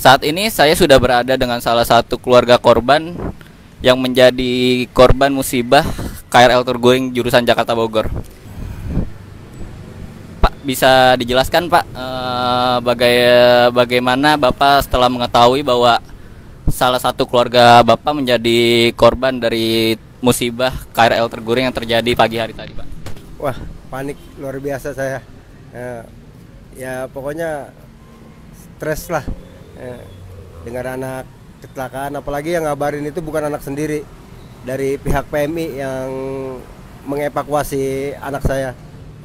Saat ini saya sudah berada dengan salah satu keluarga korban yang menjadi korban musibah KRL Terguling jurusan Jakarta Bogor. Pak, bisa dijelaskan Pak, bagaimana Bapak setelah mengetahui bahwa salah satu keluarga Bapak menjadi korban dari musibah KRL Terguling yang terjadi pagi hari tadi, Pak? Wah, panik luar biasa saya. Eh, Ya pokoknya stres lah. Dengar anak kecelakaan, apalagi yang ngabarin itu bukan anak sendiri, dari pihak PMI yang mengevakuasi anak saya.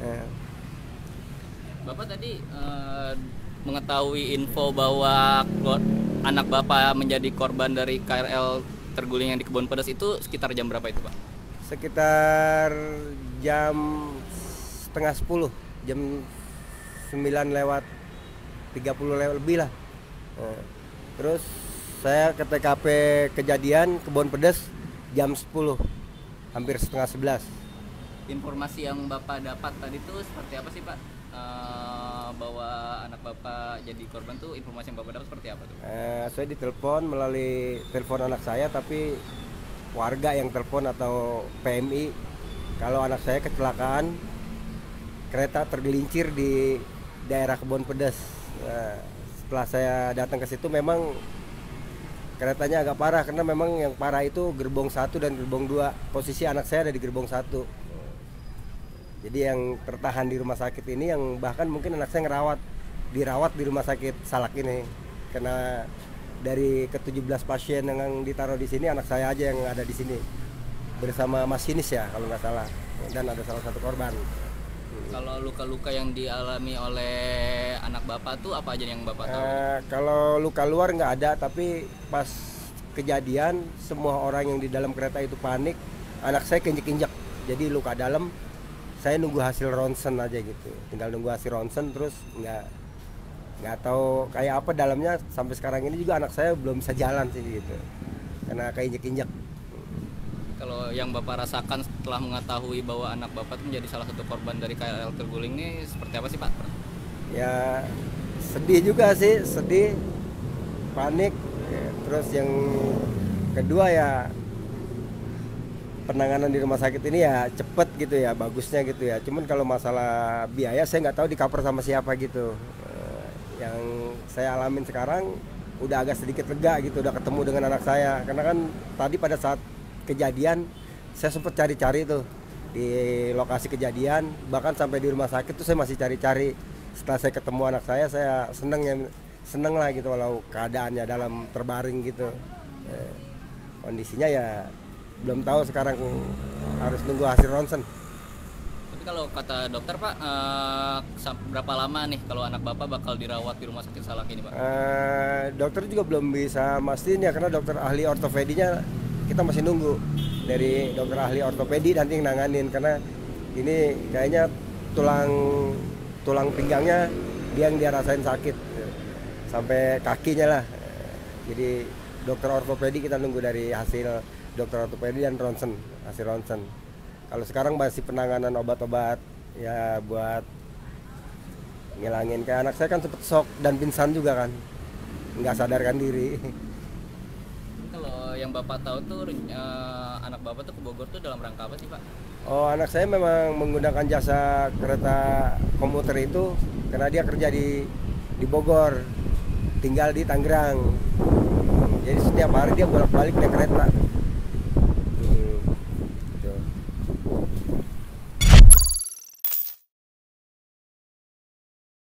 Bapak tadi mengetahui info bahwa anak Bapak menjadi korban dari KRL terguling yang di Kebon Pedas itu sekitar jam berapa itu, Pak? Sekitar jam setengah 10, jam 9 lewat 30 lebih lah. Terus saya ke TKP kejadian Kebon Pedas jam 10, hampir setengah 11. Informasi yang Bapak dapat tadi itu seperti apa sih, Pak? Bahwa anak Bapak jadi korban tuh, informasi yang Bapak dapat seperti apa tuh? Saya ditelepon melalui telepon anak saya, tapi warga yang telepon atau PMI kalau anak saya kecelakaan, kereta tergelincir di daerah Kebon Pedas. Setelah saya datang ke situ, memang keretanya agak parah, karena memang yang parah itu gerbong 1 dan gerbong 2. Posisi anak saya ada di gerbong 1. Jadi yang tertahan di rumah sakit ini, yang bahkan mungkin anak saya dirawat di rumah sakit Salak ini, karena dari ke-17 pasien yang ditaruh di sini, anak saya aja yang ada di sini bersama masinis ya kalau nggak salah, dan ada salah satu korban. Kalau luka-luka yang dialami oleh anak Bapak tuh apa aja yang Bapak tahu? Kalau luka luar nggak ada, tapi pas kejadian semua orang yang di dalam kereta itu panik. Anak saya keinjek-injek, jadi luka dalam. Saya nunggu hasil ronsen aja gitu, tinggal nunggu hasil ronsen, terus nggak tahu kayak apa dalamnya. Sampai sekarang ini juga anak saya belum bisa jalan sih gitu, karena keinjek-injek. Kalau yang Bapak rasakan setelah mengetahui bahwa anak Bapak menjadi salah satu korban dari KRL terguling ini seperti apa sih, Pak? Ya sedih juga sih, sedih, panik. Terus yang kedua ya, penanganan di rumah sakit ini ya cepet gitu ya, bagusnya gitu ya. Cuman kalau masalah biaya saya nggak tahu di cover sama siapa gitu. Yang saya alamin sekarang udah agak sedikit lega gitu, udah ketemu dengan anak saya. Karena kan tadi pada saat kejadian saya sempat cari-cari tuh di lokasi kejadian, bahkan sampai di rumah sakit tuh saya masih cari-cari. Setelah saya ketemu anak saya seneng lah gitu, walau keadaannya dalam terbaring gitu. Kondisinya ya belum tahu, sekarang harus nunggu hasil ronsen. Tapi kalau kata dokter, Pak, berapa lama nih kalau anak Bapak bakal dirawat di rumah sakit Salak ini, Pak? Dokter juga belum bisa mastiin ya, karena dokter ahli ortopedinya kita masih nunggu dari dokter ahli ortopedi nanti yang nanganin, karena ini kayaknya tulang pinggangnya dia yang rasain sakit sampai kakinya lah. Jadi dokter ortopedi kita nunggu dari hasil dokter ortopedi dan hasil ronsen. Kalau sekarang masih penanganan obat-obat ya buat ngilangin, kayak anak saya kan sempet shock dan pingsan juga kan, nggak sadarkan diri. Kalau yang Bapak tahu tuh anak Bapak tuh ke Bogor tuh dalam rangka apa sih, Pak? Oh, anak saya memang menggunakan jasa kereta komuter itu karena dia kerja di Bogor, tinggal di Tangerang. Jadi setiap hari dia bolak-balik naik kereta.